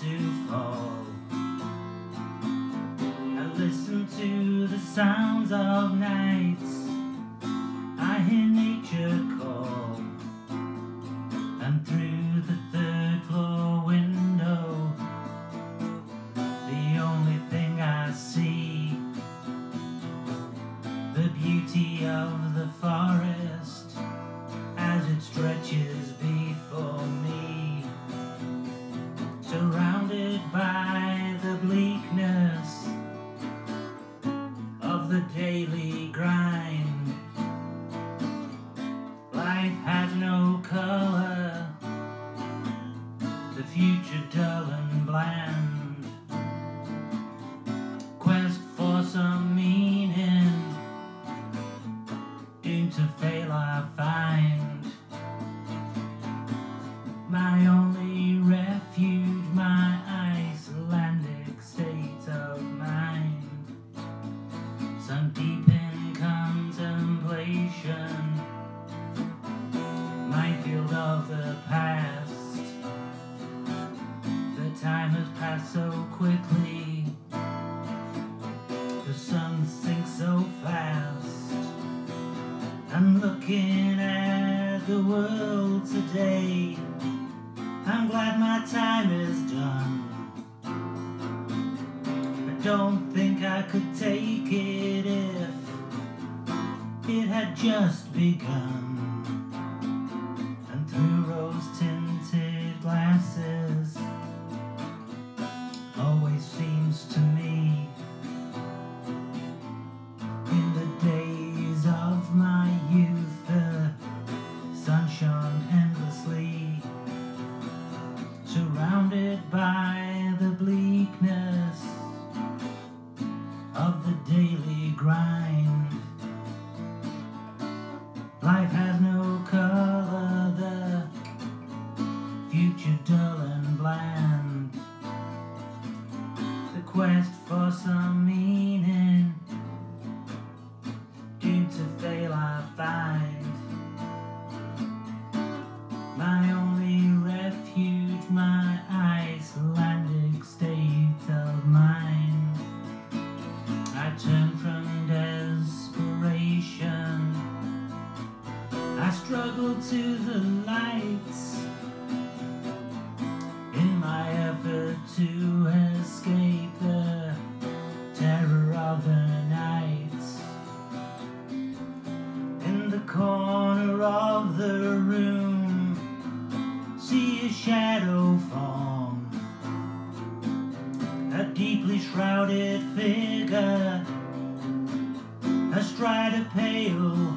to fall. I listen to the sounds of nights, I hear nature call, and through the third floor window, the only thing I see, the beauty of the forest as it stretches before me, surrounded by the bleakness of the daily grind. Life has no color, the future dull and bland. Quest for some meaning, doomed to fail I find. My only refuge, my Icelandic state of mind. Sunk deep in contemplation, minefield of the past. The time has passed so quickly, the sun sinks so fast. I'm looking at the world today, I'm glad my time is done. I don't think I could take it if it had just begun. And through rose-tinted glasses, always seems to me, in the days of my youth, the sun shone endlessly, surrounded by the bleakness of the daily grind. Life has no color, the future dull and bland. The quest for some meaning, doomed to fail I find. My only refuge, my Icelandic state of mind. I turn from desperation, I struggle to the lights, in my effort to escape the terror of the nights. In the corner of the room, see a shadow form, a deeply shrouded figure, astride a pale